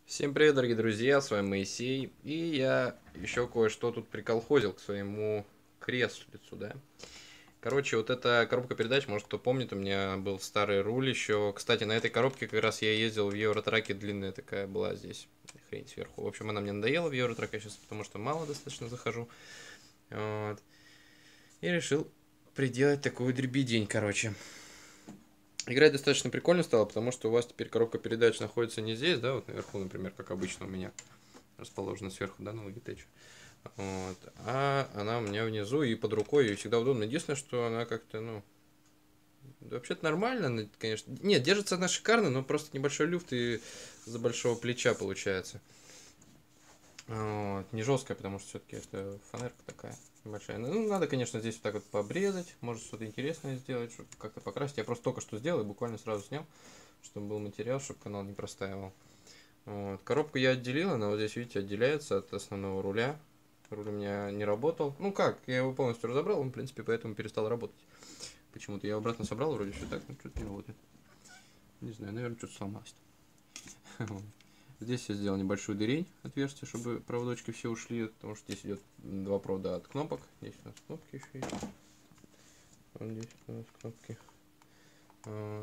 Всем привет, дорогие друзья, с вами Моисей, и я еще кое-что тут приколхозил к своему креслицу, да. Короче, вот эта коробка передач, может кто помнит, у меня был старый руль еще. Кстати, на этой коробке как раз я ездил в Евротраке, длинная такая была здесь, хрень сверху. В общем, она мне надоела в Евротрак, я сейчас потому что мало достаточно захожу. Вот. И решил приделать такую дребедень, короче. Играть достаточно прикольно стало, потому что у вас теперь коробка передач находится не здесь, да, вот наверху, например, как обычно у меня расположена сверху, да, на Logitech. Вот. А она у меня внизу и под рукой, и всегда удобно. Единственное, что она как-то, ну, вообще-то нормально, конечно. Нет, держится она шикарно, но просто небольшой люфт и за большого плеча получается. Вот. Не жесткая, потому что все-таки это фанерка такая небольшая. Ну, надо, конечно, здесь вот так вот пообрезать, может что-то интересное сделать, чтобы как-то покрасить. Я просто только что сделал и буквально сразу снял, чтобы был материал, чтобы канал не простаивал. Вот. Коробку я отделил, она вот здесь, видите, отделяется от основного руля. Руль у меня не работал. Ну как, я его полностью разобрал, он, в принципе, поэтому перестал работать. Почему-то я обратно собрал, вроде все так, но что-то не работает. Не знаю, наверное, что-то сломалось. Здесь я сделал небольшую дырень, отверстие, чтобы проводочки все ушли, потому что здесь идет два провода от кнопок. Здесь у нас кнопки еще есть. Вот здесь у нас кнопки. Вот.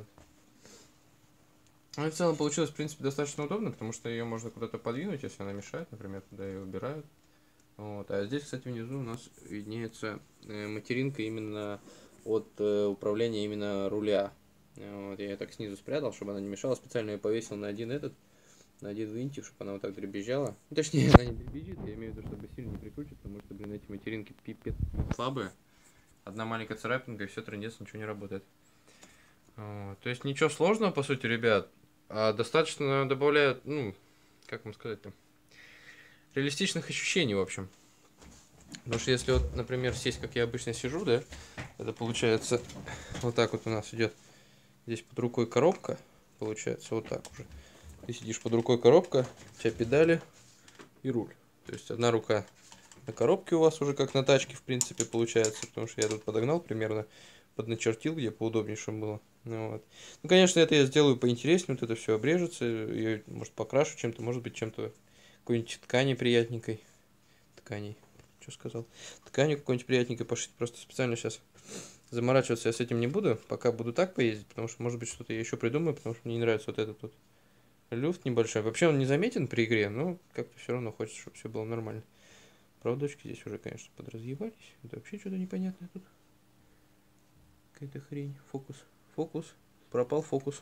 Ну и в целом получилось, в принципе, достаточно удобно, потому что ее можно куда-то подвинуть, если она мешает, например, туда ее убирают. Вот. А здесь, кстати, внизу у нас виднеется материнка именно от управления именно руля. Вот. Я ее так снизу спрятал, чтобы она не мешала. Специально ее повесил на на один винтик, чтобы она вот так дребезжала. Точнее, она не дребезжит, я имею в виду, чтобы сильно не прикрутить, потому что, блин, эти материнки пипец слабые. Одна маленькая царапинка, и все, трындец, ничего не работает. Вот. То есть ничего сложного, по сути, ребят. А достаточно добавляют, ну, как вам сказать-то, реалистичных ощущений, в общем. Потому что если вот, например, сесть, как я обычно сижу, да, это получается вот так вот у нас идет. Здесь под рукой коробка, получается вот так уже. Ты сидишь под рукой коробка, у тебя педали и руль. То есть одна рука на коробке у вас уже как на тачке, в принципе, получается, потому что я тут подогнал примерно, подначертил, где поудобнее, чтобы было. Ну, вот. Ну, конечно, это я сделаю поинтереснее, вот это все обрежется, я, может, покрашу чем-то, может быть, чем-то, какой-нибудь ткани приятненькой. Тканей. Что сказал? Тканью какой-нибудь приятненькой пошить. Просто специально сейчас заморачиваться я с этим не буду. Пока буду так поездить, потому что, может быть, что-то я еще придумаю, потому что мне не нравится вот этот вот люфт небольшой. Вообще он не заметен при игре, но как-то все равно хочется, чтобы все было нормально. Проводочки здесь уже, конечно, подразъебались. Это вообще что-то непонятное тут. Какая-то хрень. Фокус. Фокус. Пропал фокус.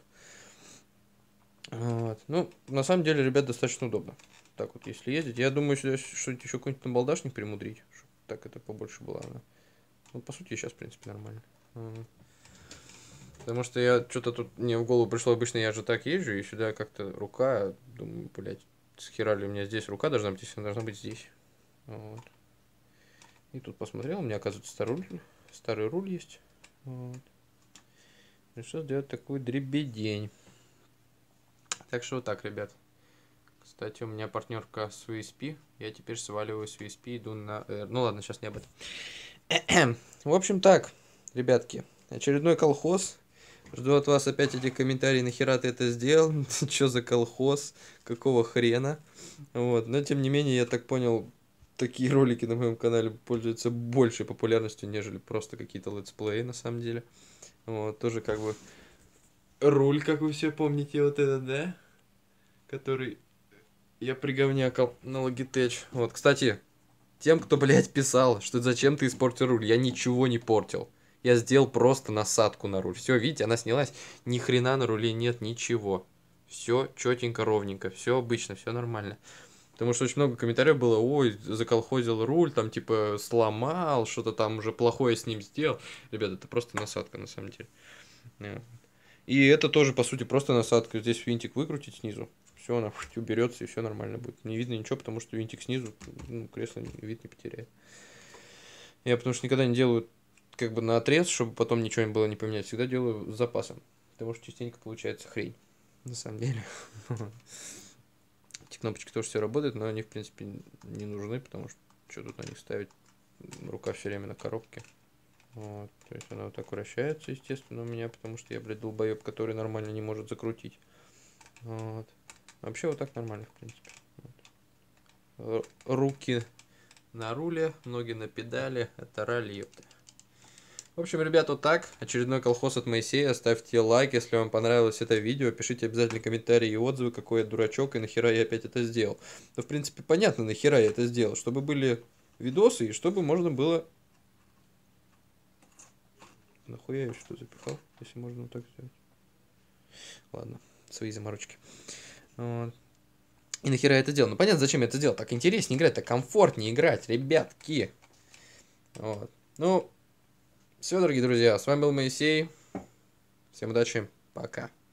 Вот. Ну, на самом деле, ребят, достаточно удобно. Так вот, если ездить. Я думаю, сюда что-нибудь еще какой-нибудь набалдашник примудрить, чтобы так это побольше было. Ну, по сути, сейчас, в принципе, нормально. Потому что я что-то тут мне в голову пришло, обычно я же так езжу, и сюда как-то рука, думаю, блядь, схера ли у меня здесь рука должна быть, если она должна быть здесь. Вот. И тут посмотрел, у меня, оказывается, старый руль есть. Вот. Решил сделать такую дребедень. Так что вот так, ребят. Кстати, у меня партнерка с VSP. Я теперь сваливаю с VSP, иду на... ну ладно, сейчас не об этом. В общем так, ребятки. Очередной колхоз. Жду от вас опять эти комментарии, нахера ты это сделал, что за колхоз, какого хрена. Вот. Но тем не менее, я так понял, такие ролики на моем канале пользуются большей популярностью, нежели просто какие-то летсплеи на самом деле. Вот, тоже как бы руль, как вы все помните, вот этот, да? Который я приговнякал на Logitech. Вот, кстати, тем, кто, блядь, писал, что зачем ты испортил руль, я ничего не портил. Я сделал просто насадку на руль. Все, видите, она снялась. Ни хрена на руле нет, ничего. Все четенько, ровненько, все обычно, все нормально. Потому что очень много комментариев было, ой, заколхозил руль, там типа сломал, что-то там уже плохое с ним сделал. Ребята, это просто насадка на самом деле. И это тоже, по сути, просто насадка. Здесь винтик выкрутить снизу. Все, она уберется и все нормально будет. Не видно ничего, потому что винтик снизу, ну, кресло вид не потеряет. Я потому что никогда не делаю как бы на отрез, чтобы потом ничего не было не поменять. Всегда делаю с запасом. Потому что частенько получается хрень. На самом деле. Эти кнопочки тоже все работают, но они, в принципе, не нужны, потому что что тут на них ставить? Рука все время на коробке. Вот, то есть она вот так вращается, естественно, у меня, потому что я, блядь, долбоеб, который нормально не может закрутить. Вот. Вообще вот так нормально, в принципе. Вот. Руки на руле, ноги на педали. Это ралли, ёпта. В общем, ребят, вот так. Очередной колхоз от Моисея. Ставьте лайк, если вам понравилось это видео. Пишите обязательно комментарии и отзывы, какой я дурачок и нахера я опять это сделал. Да, в принципе, понятно, нахера я это сделал. Чтобы были видосы и чтобы можно было... Нахуя я что запихал, если можно вот так сделать? Ладно, свои заморочки. Вот. И нахера я это делал? Ну, понятно, зачем я это делал. Так интереснее играть, так комфортнее играть, ребятки. Вот. Ну, все, дорогие друзья, с вами был Моисей. Всем удачи, пока.